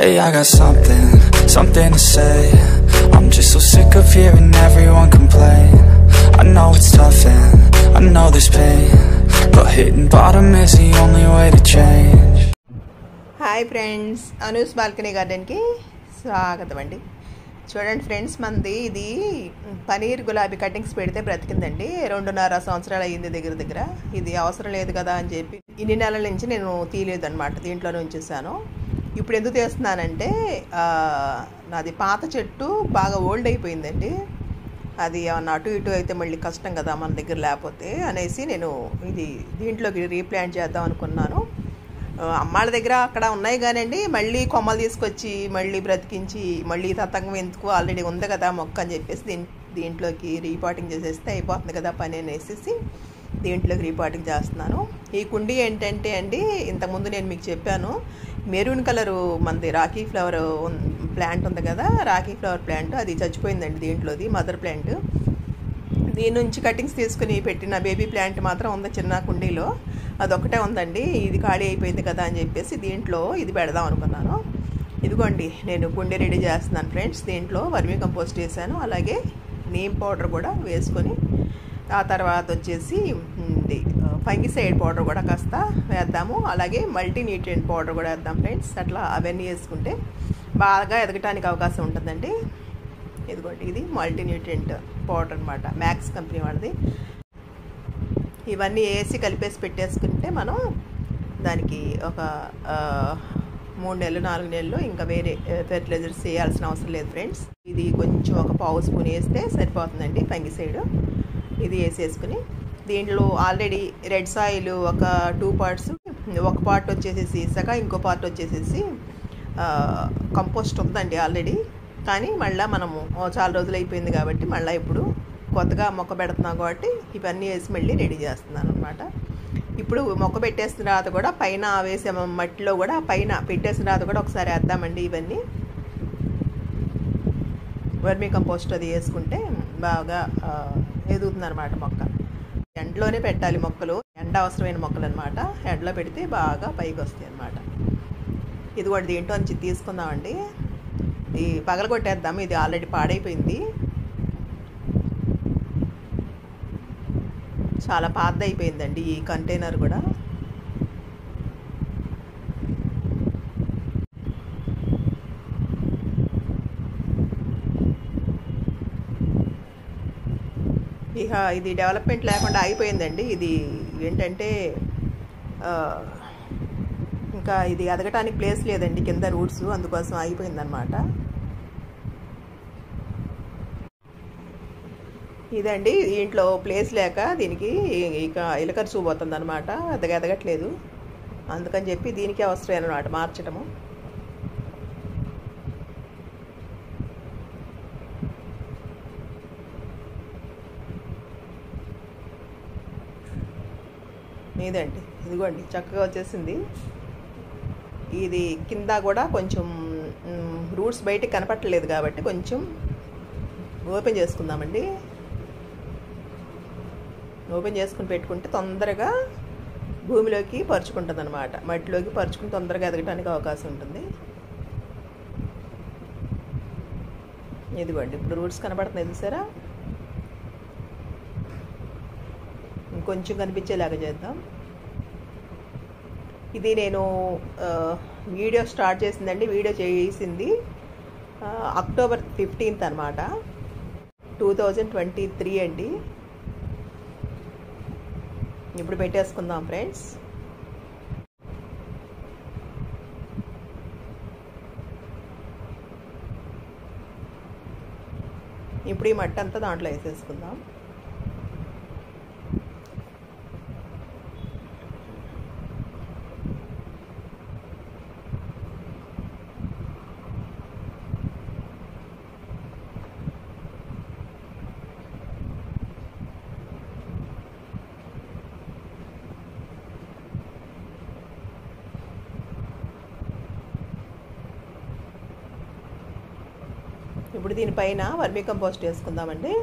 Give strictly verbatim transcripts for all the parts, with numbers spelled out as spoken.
Hey, I got something, something to say. I'm just so sick of hearing everyone complain. I know it's tough and I know there's pain, but hitting bottom is the only way to change. Hi friends, Anu's Balcony Garden ki స్వాగతం అండి. చూడండి friends, మనది ఇది పనీర్ గులాబీ cuttings పెడితే బ్రతికిందండి. రెండున్నర సంవత్సరాలు అయ్యింది దగ్గర దగ్గర. ఇది అవసరం లేదు కదా అని చెప్పి ఇన్ని నెలల నుంచి నేను తీయలేదు అనమాట, దీంట్లోనే ఉంచేసాను. ఇప్పుడు ఎందుకు తీస్తున్నానంటే నాది పాత చెట్టు బాగా ఓల్డ్ అయిపోయిందండి. అది ఏమన్నా అటు ఇటు అయితే మళ్ళీ కష్టం కదా మన దగ్గర లేకపోతే అనేసి నేను ఇది దీంట్లోకి రీప్లాంట్ చేద్దాం అనుకున్నాను. అమ్మాళ్ళ దగ్గర అక్కడ ఉన్నాయి కానండి, మళ్ళీ కొమ్మలు తీసుకొచ్చి మళ్ళీ బ్రతికించి మళ్ళీ తతంగం ఎందుకు, ఆల్రెడీ ఉంది కదా మొక్క అని చెప్పేసి దీని దీంట్లోకి రీపాటింగ్ చేసేస్తే అయిపోతుంది కదా పని అనేసి దీంట్లోకి రీపాటింగ్ చేస్తున్నాను. ఈ కుండీ ఏంటంటే అండి, ఇంతకుముందు నేను మీకు చెప్పాను, మెరూన్ కలరు మనది రాకీ ఫ్లవర్ ప్లాంట్ ఉంది కదా, రాకీ ఫ్లవర్ ప్లాంట్ అది చచ్చిపోయిందండి దీంట్లోది, మదర్ ప్లాంట్. దీని నుంచి కటింగ్స్ తీసుకుని పెట్టిన బేబీ ప్లాంట్ మాత్రం ఉంది చిన్న కుండీలో, అదొక్కటే ఉందండి. ఇది ఖాళీ అయిపోయింది కదా అని చెప్పేసి దీంట్లో ఇది పెడదాం అనుకున్నాను. ఇదిగోండి నేను కుండీ రెడీ చేస్తున్నాను ఫ్రెండ్స్. దీంట్లో వర్మీ కంపోస్ట్ వేసాను, అలాగే నీమ్ పౌడర్ కూడా వేసుకొని, ఆ తర్వాత వచ్చేసి ఫంగిసైడ్ పౌడర్ కూడా కాస్త వేద్దాము, అలాగే మల్టీ న్యూట్రియంట్ పౌడర్ కూడా వేద్దాం ఫ్రెండ్స్. అట్లా అవన్నీ వేసుకుంటే బాగా ఎదగటానికి అవకాశం ఉంటుందండి. ఇదిగోండి ఇది మల్టీ న్యూట్రియంట్ పౌడర్ అనమాట, మ్యాక్స్ కంపెనీ వాళ్ళది. ఇవన్నీ వేసి కలిపేసి పెట్టేసుకుంటే మనం దానికి ఒక మూడు నెలలు నాలుగు నెలలు ఇంకా వేరే ఫెర్టిలైజర్స్ వేయాల్సిన అవసరం లేదు ఫ్రెండ్స్. ఇది కొంచెం ఒక పావు స్పూన్ వేస్తే సరిపోతుందండి ఫంగిసైడ్. ఇది వేసేసుకుని దీంట్లో ఆల్రెడీ రెడ్ సాయిల్ ఒక టూ పార్ట్స్, ఒక పార్ట్ వచ్చేసేసి ఇసుక, ఇంకో పార్ట్ వచ్చేసేసి కంపోస్ట్ ఉందండి ఆల్రెడీ. కానీ మళ్ళీ మనము చాలా రోజులు అయిపోయింది కాబట్టి మళ్ళీ ఇప్పుడు కొత్తగా మొక్క పెడుతున్నాం కాబట్టి ఇవన్నీ వేసి మళ్ళీ రెడీ చేస్తున్నాను అనమాట. ఇప్పుడు మొక్క పెట్టేసిన తర్వాత కూడా పైన వేసే మట్టిలో కూడా పైన పెట్టేసిన తర్వాత కూడా ఒకసారి వేద్దామండి. ఇవన్నీ వర్మీ కంపోస్ట్ అది వేసుకుంటే బాగా ఎదుగుతుంది అనమాట మొక్క. ఎండలోనే పెట్టాలి మొక్కలు, ఎండ అవసరమైన మొక్కలు అనమాట. ఎండలో పెడితే బాగా పైకి వస్తాయి అనమాట. ఇది కూడా దీంట్లో నుంచి తీసుకుందామండి. ఇది పగలగొట్టేద్దాము, ఇది ఆల్రెడీ పాడైపోయింది, చాలా పాత అయిపోయిందండి ఈ కంటైనర్ కూడా. ఇక ఇది డెవలప్మెంట్ లేకుండా అయిపోయిందండి. ఇది ఏంటంటే ఇంకా ఇది ఎదగటానికి ప్లేస్ లేదండి కింద రూట్స్, అందుకోసం అయిపోయిందనమాట. ఇదండి దీంట్లో ప్లేస్ లేక దీనికి ఇక ఎలకర చూపోతుంది అనమాట, ఎదగ ఎదగట్లేదు. అందుకని చెప్పి దీనికి అవసరం అనమాట మార్చడము. ఇదండి ఇదిగోండి చక్కగా వచ్చేసింది. ఇది కింద కూడా కొంచెం రూట్స్ బయటికి కనపట్టలేదు కాబట్టి కొంచెం ఓపెన్ చేసుకుందామండి. ఓపెన్ చేసుకుని పెట్టుకుంటే తొందరగా భూమిలోకి పరుచుకుంటుంది అనమాట, మట్టిలోకి పరుచుకుని తొందరగా ఎదగడానికి అవకాశం ఉంటుంది. ఇదిగోండి ఇప్పుడు రూట్స్ కనపడుతున్నాయి చూసారా, ఇంకొంచెం కనిపించేలాగా చేద్దాం. ఇది నేను వీడియో స్టార్ట్ చేసిందండి, వీడియో చేసింది అక్టోబర్ ఫిఫ్టీన్త్ అనమాట, టూ థౌజండ్ ట్వంటీ త్రీ అండి. ఇప్పుడు పెట్టేసుకుందాం ఫ్రెండ్స్. ఇప్పుడు ఈ మట్టి అంతా దాంట్లో వేసేసుకుందాం. ఇప్పుడు దీనిపైన వర్మీ కంపోస్ట్ వేసుకుందామండి.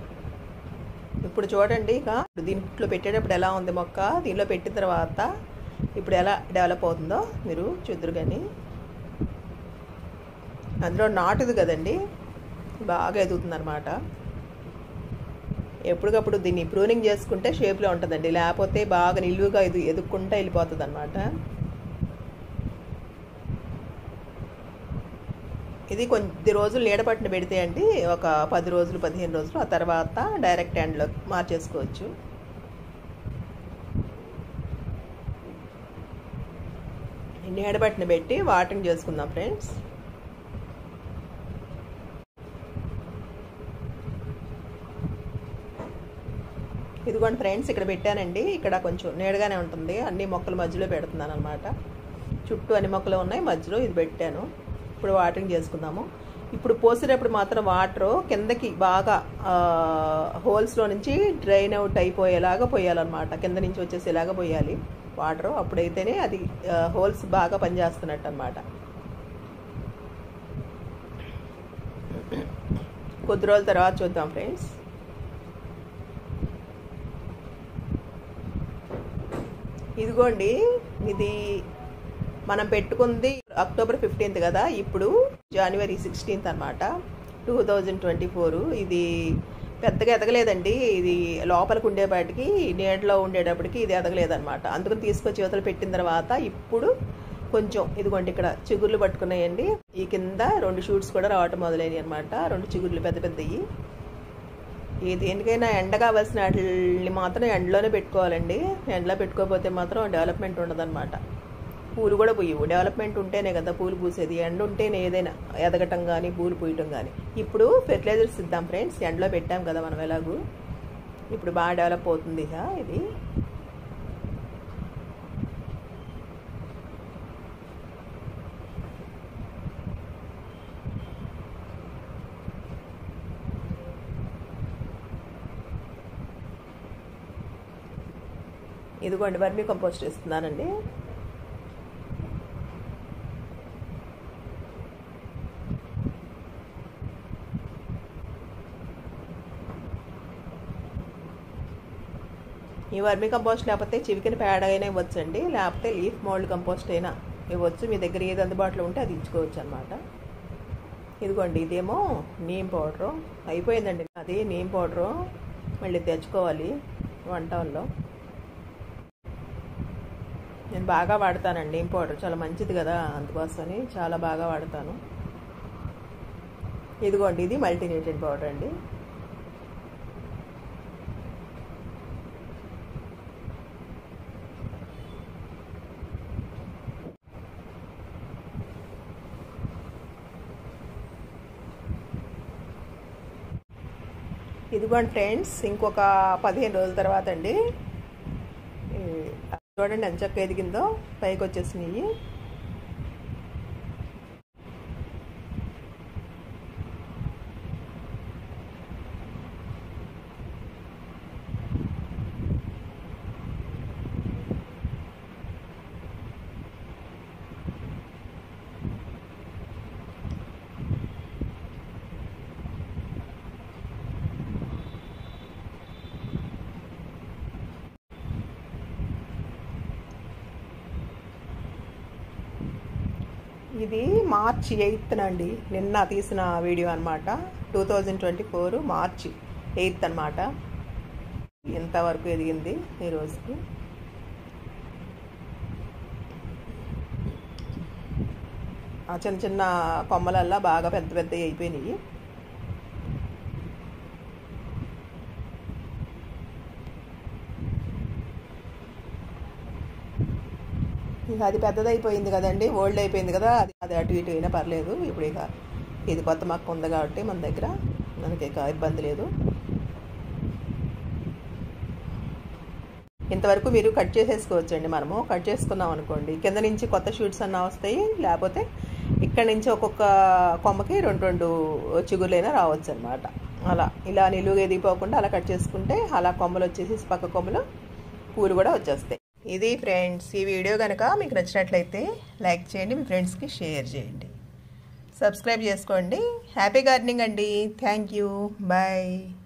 ఇప్పుడు చూడండి, ఇక దీంట్లో పెట్టేటప్పుడు ఎలా ఉంది మొక్క, దీనిలో పెట్టిన తర్వాత ఇప్పుడు ఎలా డెవలప్ అవుతుందో మీరు చూద్దరు. కానీ అందులో నాటుది కదండి, బాగా ఎదుగుతుంది అనమాట. ఎప్పటికప్పుడు దీన్ని ప్రూనింగ్ చేసుకుంటే షేప్లో ఉంటుందండి, లేకపోతే బాగా నిలువుగా ఎదు ఎదుక్కుంటూ వెళ్ళిపోతుంది అనమాట. ఇది కొద్ది రోజులు నీడపట్టిన పెడితే అండి, ఒక పది రోజులు పదిహేను రోజులు, ఆ తర్వాత డైరెక్ట్ హ్యాండ్లో మార్చేసుకోవచ్చు. నీడపట్టిన పెట్టి వాటరింగ్ చేసుకుందాం ఫ్రెండ్స్. ఇదిగోండి ఫ్రెండ్స్, ఇక్కడ పెట్టానండి. ఇక్కడ కొంచెం నీడగానే ఉంటుంది, అన్ని మొక్కల మధ్యలో పెడుతున్నాను అనమాట. చుట్టూ అన్ని మొక్కలు ఉన్నాయి, మధ్యలో ఇది పెట్టాను. ఇప్పుడు వాటరింగ్ చేసుకుందాము. ఇప్పుడు పోసేటప్పుడు మాత్రం వాటర్ కిందకి బాగా హోల్స్లో నుంచి డ్రైన్ అవుట్ అయిపోయేలాగా పోయాలన్నమాట. కింద నుంచి వచ్చేసేలాగా పోయాలి వాటర్, అప్పుడైతేనే అది హోల్స్ బాగా పనిచేస్తున్నట్టు అనమాట. కొద్ది రోజుల తర్వాత చూద్దాం ఫ్రెండ్స్. ఇదిగోండి, ఇది మనం పెట్టుకుంది అక్టోబర్ ఫిఫ్టీన్త్ కదా, ఇప్పుడు జనవరి సిక్స్టీన్త్ అనమాట, టూ థౌజండ్ ట్వంటీ ఫోర్. ఇది పెద్దగా ఎదగలేదండి, ఇది లోపలికి ఉండేపాటికి నీడలో ఉండేటప్పటికి ఇది ఎదగలేదన్నమాట. అందుకని తీసుకొచ్చి యువతలు పెట్టిన తర్వాత ఇప్పుడు కొంచెం ఇదిగోండి ఇక్కడ చిగుర్లు పట్టుకున్నాయండి. ఈ కింద రెండు షూట్స్ కూడా రావటం మొదలైనవి అనమాట, రెండు చిగుర్లు పెద్ద పెద్దవి. ఈ దేనికైనా ఎండ కావాల్సిన వాటిని మాత్రం ఎండలోనే పెట్టుకోవాలండి, ఎండలో పెట్టుకోకపోతే మాత్రం డెవలప్మెంట్ ఉండదన్నమాట. పూలు కూడా పూయవు, డెవలప్మెంట్ ఉంటేనే కదా పూలు పూసేది, ఎండ ఉంటేనే ఏదైనా ఎదగటం కానీ పూలు పూయటం కానీ. ఇప్పుడు ఫెర్టిలైజర్స్ ఇద్దాం ఫ్రెండ్స్, ఎండలో పెట్టాం కదా మనం ఎలాగూ, ఇప్పుడు బాగా డెవలప్ అవుతుంది ఇక ఇది. ఇదిగోండి వర్మీ కంపోస్ట్ ఇస్తున్నానండి. ఈ వర్మీ కంపోస్ట్ లేకపోతే చివికిన పేడ అయినా ఇవ్వచ్చండి, లేకపోతే లీఫ్ మోల్డ్ కంపోస్ట్ అయినా ఇవ్వచ్చు. మీ దగ్గర ఏది అందుబాటులో ఉంటే అది ఇచ్చుకోవచ్చు అనమాట. ఇదిగోండి ఇదేమో నీమ్ పౌడరు అయిపోయిందండి, అది నీమ్ పౌడరు మళ్ళీ తెచ్చుకోవాలి వంటల్లో. నేను బాగా వాడతానండి నీమ్ పౌడర్, చాలా మంచిది కదా, అందుకోసమని చాలా బాగా వాడతాను. ఇదిగోండి ఇది మల్టీన్యూట్రియంట్ పౌడర్ అండి. ఇదిగోండి ఫ్రెండ్స్, ఇంకొక పదిహేను రోజుల తర్వాత అండి, చూడండి ఎంత చక్కగా ఎదిగిందో, పైకి వచ్చేసినాయి. ఇది మార్చి ఎయిత్ అండి, నిన్న తీసిన వీడియో అనమాట, టూ థౌజండ్ ట్వంటీ ఫోర్ మార్చి ఎయిత్ అనమాట. ఎంతవరకు ఎదిగింది ఈ రోజుకి. ఆ చిన్న చిన్న కొమ్మలల్లా బాగా పెద్ద పెద్ద అయిపోయినాయి. ఇక అది పెద్దదైపోయింది కదండి, ఓల్డ్ అయిపోయింది కదా, అది అది అటు ఇటు అయినా పర్లేదు. ఇప్పుడు ఇక ఇది కొత్త మొక్క ఉంది కాబట్టి మన దగ్గర మనకి ఇక ఇబ్బంది లేదు. ఇంతవరకు మీరు కట్ చేసేసుకోవచ్చండి. మనము కట్ చేసుకున్నాం అనుకోండి, కింద నుంచి కొత్త షూట్స్ అన్నా వస్తాయి, లేకపోతే ఇక్కడ నుంచి ఒక్కొక్క కొమ్మకి రెండు రెండు చిగుర్లైనా రావచ్చు అనమాట. అలా ఇలా నిలువుగా ఎదిగిపోకుండా అలా కట్ చేసుకుంటే అలా కొమ్మలు వచ్చేసి పక్క కొమ్మలు పూలు కూడా వచ్చేస్తాయి. ఇది ఫ్రెండ్స్, ఈ వీడియో కనుక మీకు నచ్చినట్లయితే లైక్ చేయండి, మీ ఫ్రెండ్స్కి షేర్ చేయండి, సబ్స్క్రైబ్ చేసుకోండి. హ్యాపీ గార్డెనింగ్ అండి. Thank you, bye.